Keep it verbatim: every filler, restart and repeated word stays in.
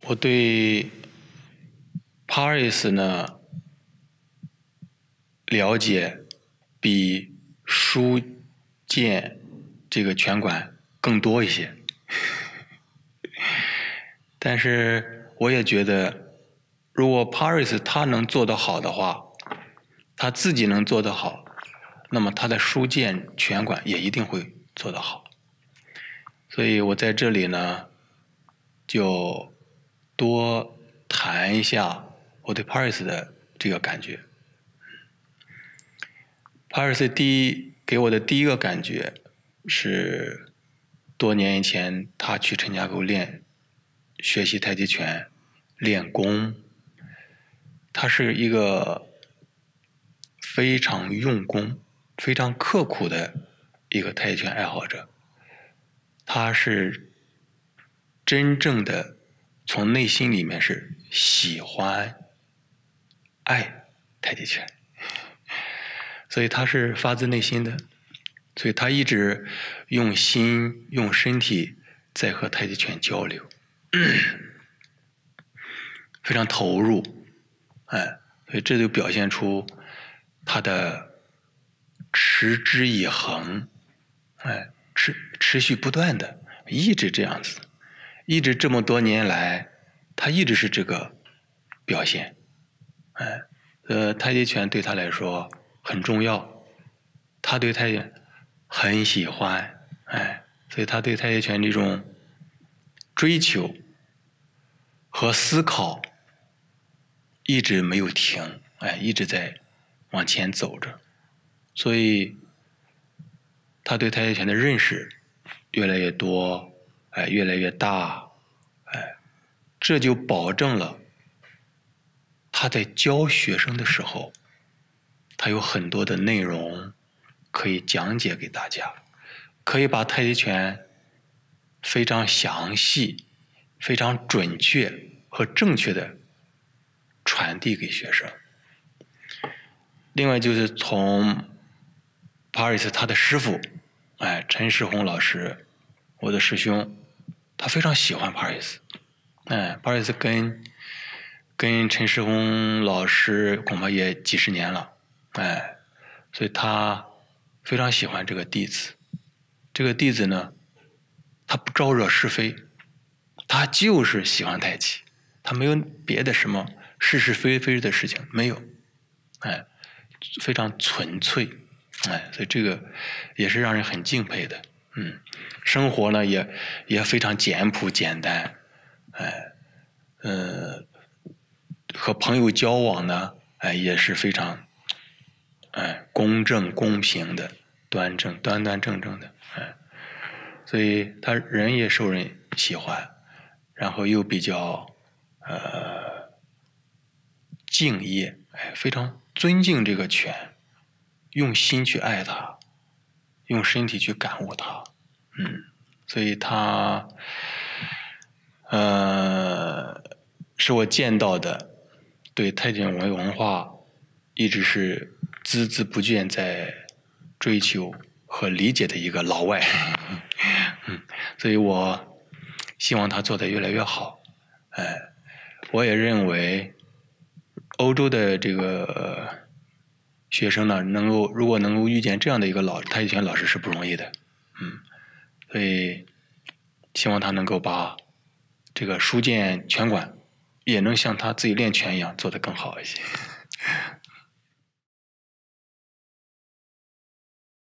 我对 Paris 呢了解比书剑这个拳馆更多一些，但是我也觉得，如果 Paris 他能做得好的话，他自己能做得好，那么他的书剑拳馆也一定会做得好。所以我在这里呢，就多谈一下我对 Paris 的这个感觉。Paris 第一给我的第一个感觉是，多年以前他去陈家沟练学习太极拳练功，他是一个非常用功、非常刻苦的一个太极拳爱好者。他是真正的从内心里面是喜欢、爱太极拳，所以他是发自内心的，所以他一直用心、用身体在和太极拳交流，非常投入，哎，所以这就表现出他的持之以恒，哎，持持续不断的，一直这样子，一直这么多年来，他一直是这个表现，哎，呃，太极拳对他来说很重要，他对太极拳很喜欢，哎，所以他对太极拳这种追求和思考一直没有停，哎，一直在往前走着，所以他对太极拳的认识越来越多，哎，越来越大，哎，这就保证了他在教学生的时候，他有很多的内容可以讲解给大家，可以把太极拳非常详细、非常准确和正确的传递给学生。另外就是从 Paris 他的师傅，哎，陈世宏老师，我的师兄，他非常喜欢 Paris， 哎 ，Paris 跟跟陈世宏老师恐怕也几十年了，哎，所以他非常喜欢这个弟子。这个弟子呢，他不招惹是非，他就是喜欢太极，他没有别的什么是是非非的事情，没有，哎，非常纯粹，哎，所以这个也是让人很敬佩的。嗯，生活呢也也非常简朴简单，哎，呃，和朋友交往呢，哎，也是非常，哎，公正公平的，端正端端正正的，哎，所以他人也受人喜欢，然后又比较呃敬业，哎，非常尊敬这个拳，用心去爱它，用身体去感悟它，嗯，所以他呃是我见到的对太极拳文化一直是孜孜不倦在追求和理解的一个老外，嗯，所以我希望他做得越来越好，哎，我也认为欧洲的这个学生呢，能够如果能够遇见这样的一个老太极拳老师是不容易的，嗯，所以希望他能够把这个书剑拳馆也能像他自己练拳一样做得更好一些。